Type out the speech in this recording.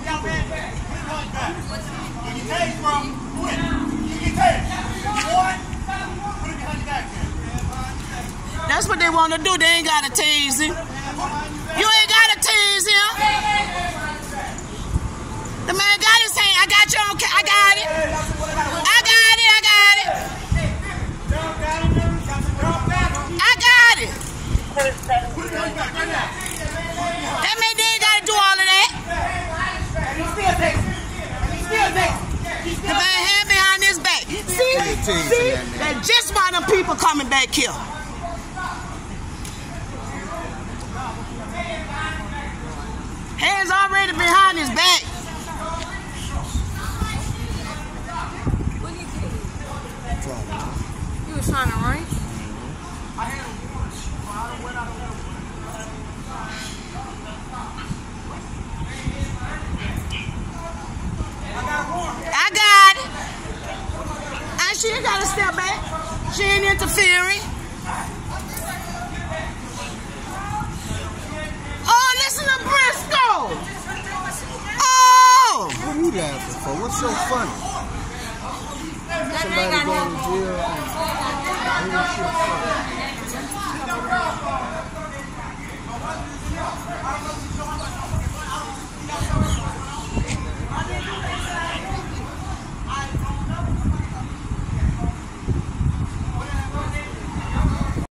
That's what they want to do. They ain't got to tease him. You ain't got to tease him. The man got his hand. I got you on. I got it. I got it. I got it. I got it. That man they ain't got to do all of that. The man hand behind his back. See? That's just why them people coming back here. Hands already behind his back. You was trying to run? I got it. And she ain't got to step back. She ain't interfering. Oh, listen to Briscoe. Oh. What are you laughing for? What's so funny? Somebody going to jail.